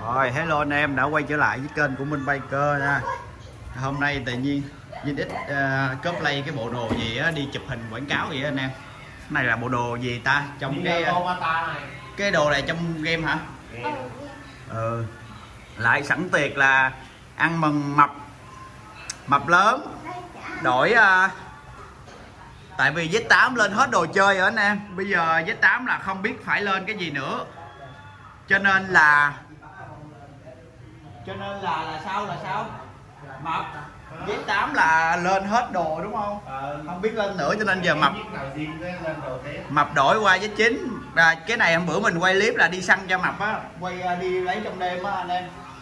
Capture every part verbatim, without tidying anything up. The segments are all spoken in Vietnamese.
Rồi, hello anh em đã quay trở lại với kênh của Minh Biker nha. Hôm nay tự nhiên Vin X uh, cosplay cái bộ đồ gì á, đi chụp hình quảng cáo vậy anh em. Cái này là bộ đồ gì ta? Trong cái cái đồ này trong game hả? Ừ. Lại sẵn tiệc là ăn mừng mập mập lớn. Đổi uh, tại vì Z tám lên hết đồ chơi rồi anh em. Bây giờ Z tám là không biết phải lên cái gì nữa. Cho nên là cho nên là là sao là sao mập Z tám là lên hết đồ đúng không? Ờ, không biết lên nữa cho nên giờ mập mập đổi qua Z chín. À, cái này hôm bữa mình quay clip là đi săn cho mập á, quay đi lấy trong đêm á anh em.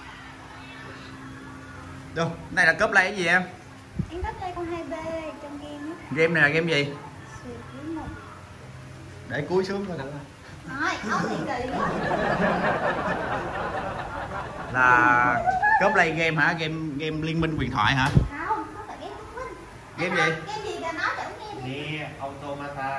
Đâu, này là cosplay cái gì em? Em cosplay con hai B trong game á. Game này là game gì? Để cúi xuống thôi được không? Rồi, ốc thì kỳ quá. Là cosplay game hả? Game game Liên Minh Huyền Thoại hả? Không, không phải game Liên Minh. Game gì? Game gì là nói chẳng nghe. Nè, Automata.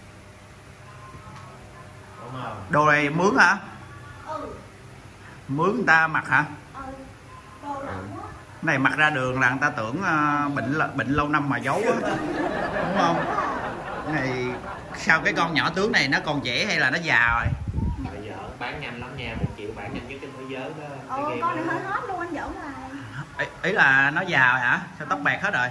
Đúng không? Đồ này mướn hả? Ừ. Mướn người ta mặc hả? Ừ. Đồ lạnh quá. Cái này mặc ra đường là người ta tưởng uh, bệnh bệnh lâu năm mà giấu á. Đúng không? Cái này sao cái con nhỏ tướng này nó còn trẻ hay là nó già rồi? Bây giờ bán nhanh lắm nha, một triệu bán nhanh nhất trên thế giới đó. Ồ, con này hơi hot luôn anh giỡn lại. Ý, ý là nó già rồi hả? Sao tóc bạc hết rồi?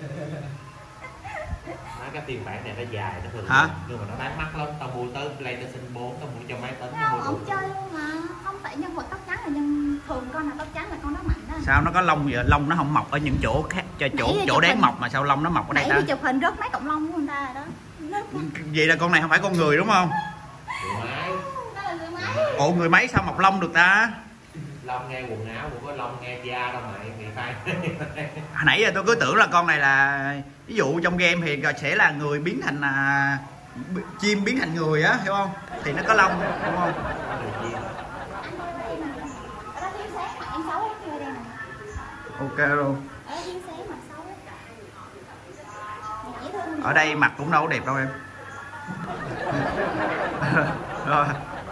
Nói cái tiền bản này nó dài nó thường hả? Nhưng mà nó bán mắc lắm. Tao mua tới PlayStation bốn, tao mua cho máy tính. Đâu, ông chơi luôn mà. Không phải nhân vật tóc trắng là nhân thường con nào tóc trắng là con đó mạnh đó. Sao nó có lông vậy? Lông nó không mọc ở những chỗ khác, cho chỗ chỗ đáng mọc mà sao lông nó mọc ở đây ta? Nãy đi chụp hình rớt mấy cọng lông của người ta rồi đó. Vậy là con này không phải con người đúng không? Người máy. Đó là người máy. Ồ, người máy sao mọc lông được ta? Lông nghe quần áo cũng có lông nghe da đâu mày, người khai. Hồi nãy giờ tôi cứ tưởng là con này là ví dụ trong game thì sẽ là người biến thành à, chim biến thành người á, hiểu không? Thì nó có lông đúng không? Ok luôn. Ở đây mặt cũng đâu có đẹp đâu em. Rồi.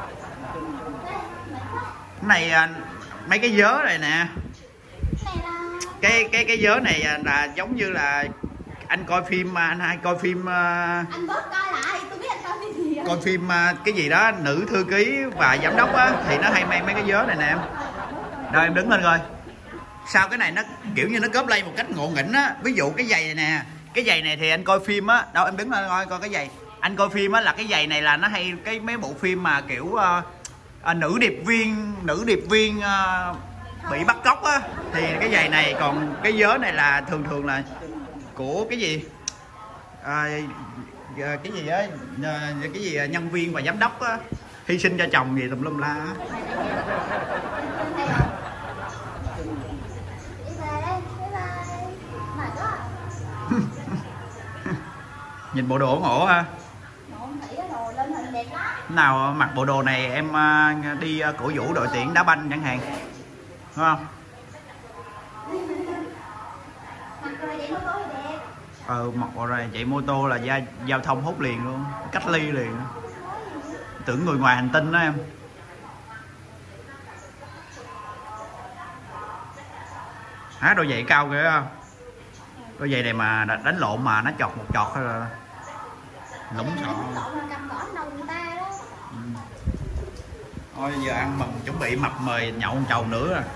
Cái này mấy cái vớ này nè. Cái cái cái vớ này là giống như là anh coi phim anh hay coi phim anh bớt coi lại tôi biết anh coi phim gì coi phim cái gì đó nữ thư ký và giám đốc á thì nó hay mang mấy cái vớ này nè em. Rồi em đứng lên coi. Sao cái này nó kiểu như nó cosplay một cách ngộ nghĩnh á. Ví dụ cái giày này nè, cái giày này thì anh coi phim á, đâu em đứng lên coi coi cái giày. Anh coi phim á là cái giày này là nó hay cái mấy bộ phim mà kiểu uh, uh, nữ điệp viên, nữ điệp viên uh, bị bắt cóc á thì cái giày này, còn cái vớ này là thường thường là của cái gì? À, cái gì á, cái gì nhân viên và giám đốc á hy sinh cho chồng gì tùm lum la á. Nhìn bộ đồ ngộ ha. Nào mặc bộ đồ này em đi cổ vũ đội tuyển đá banh chẳng hạn, đúng không? Ờ, mặc bộ này chạy mô tô là gia, giao thông hút liền luôn, cách ly liền. Tưởng người ngoài hành tinh đó em. Há đôi giày cao kìa không? Đôi giày này mà đánh lộn mà nó chọt một chọt thôi là lũng sọ. Ừ. Thôi giờ ăn mừng chuẩn bị mập mời nhậu một chầu nữa rồi.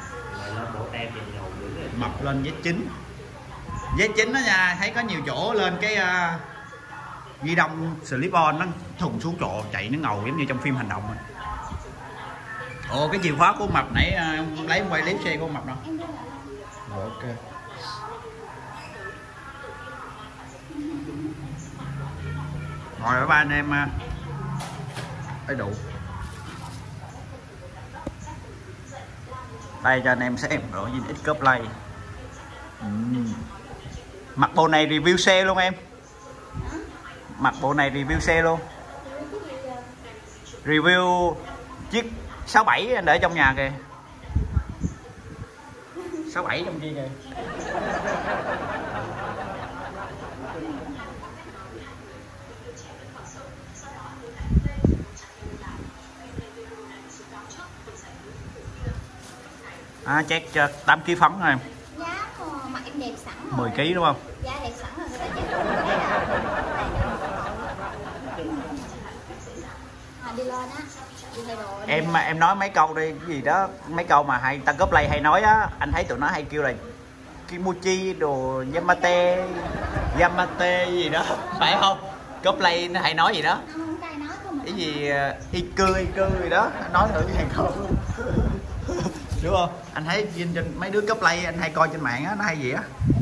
Mập lên Z chín. Z chín đó nha, thấy có nhiều chỗ lên cái uh, ghi đông slip on nó thùng xuống trộ chạy nó ngầu giống như trong phim hành động rồi. Ồ, cái chìa khóa của mập nãy uh, lấy quay clip xe của mập đâu. Rồi, ok. Rồi ở ba anh em ấy đủ. Đây cho anh em xem rồi Vin X cosplay. uhm. Mặc bộ này review xe luôn em. Mặc bộ này review xe luôn. Review chiếc sáu bảy anh để trong nhà kìa. sáu bảy trong kia kìa. À, check tám ký phấn rồi. Giá mặt em đẹp sẵn rồi. mười ký đúng không? Giá đẹp sẵn rồi, người ta check rồi thấy là à, đi lên á, đi thay đồ. Em em nói mấy câu đi, cái gì đó, mấy câu mà hay ta cosplay hay nói á, anh thấy tụi nó hay kêu là Kimochi đồ Yamate Yamate gì đó, phải không? Cosplay nó hay nói gì đó. Không cay nói thôi mà. Cái gì Iku Iku gì đó, nói thử cái hàng không. Đúng không? Anh thấy trên, trên mấy đứa cosplay anh hay coi trên mạng á, nó hay gì á.